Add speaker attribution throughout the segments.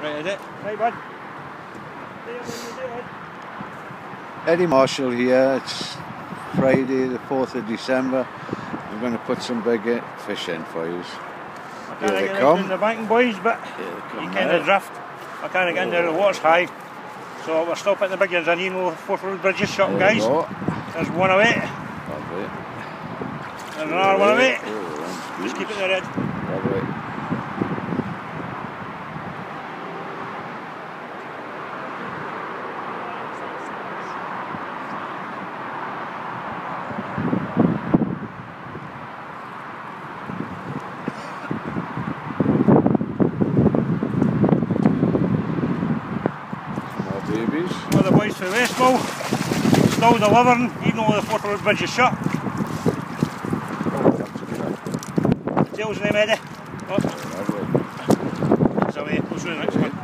Speaker 1: Right, is it? Right, bud.
Speaker 2: Eddie Marshall here. It's Friday the 4th of December. I'm going to put some big fish in for you.
Speaker 1: I can't get in the banking, boys, but you can't drift. I can't get in there, the water's high. So we're still putting the big ones in, you know, Forth Road Bridges shot, guys. There's one away.
Speaker 2: Lovely.
Speaker 1: There's another one away.
Speaker 2: Oh,
Speaker 1: just keep it there, Ed.
Speaker 2: Lovely. Babies.
Speaker 1: All the boys for Westmill, still delivering, even though the Forth Road Bridge is shut. Tails in them, Eddie. Oh. It's away, we'll show you the next one.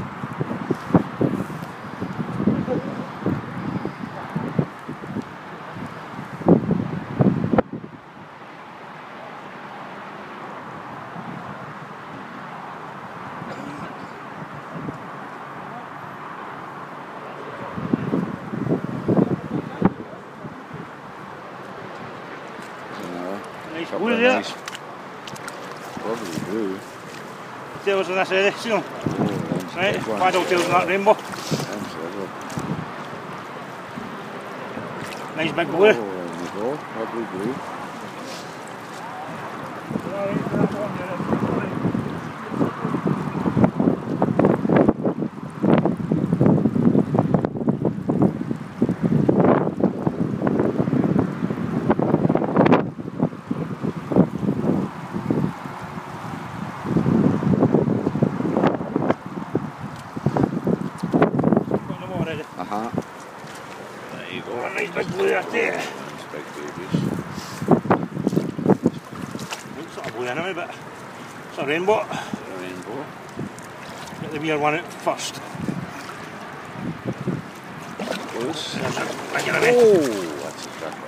Speaker 1: Nice blue there.
Speaker 2: Nice. Lovely blue.
Speaker 1: Tails in this area, see them?
Speaker 2: Oh,
Speaker 1: right, paddle tails in that rainbow. Nice big blue.
Speaker 2: Oh, there we go. Lovely blue.
Speaker 1: There you go, a nice big blue out there.
Speaker 2: Nice big babies.
Speaker 1: It's not a blue anyway, but it's a rainbow.
Speaker 2: A rainbow.
Speaker 1: Get the weird one out first.
Speaker 2: Close.
Speaker 1: Oh,
Speaker 2: that's a cracker.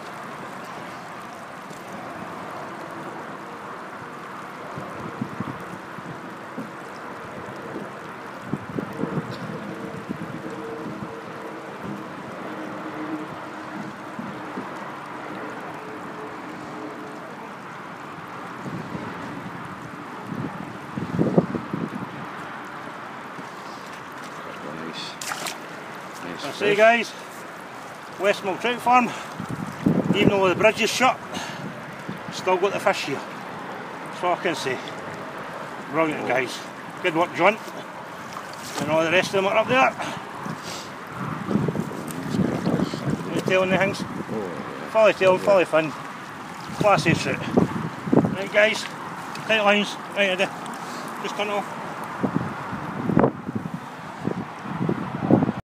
Speaker 1: I say, guys, Westmill Trout Farm, even though the bridge is shut, still got the fish here. That's all I can say. Brilliant, guys. Good work, John. And all the rest of them are up there. The tail and the things. Fully tail, fully fin. Classy trout. Right, guys, tight lines. Right, Eddie. Just turn it off.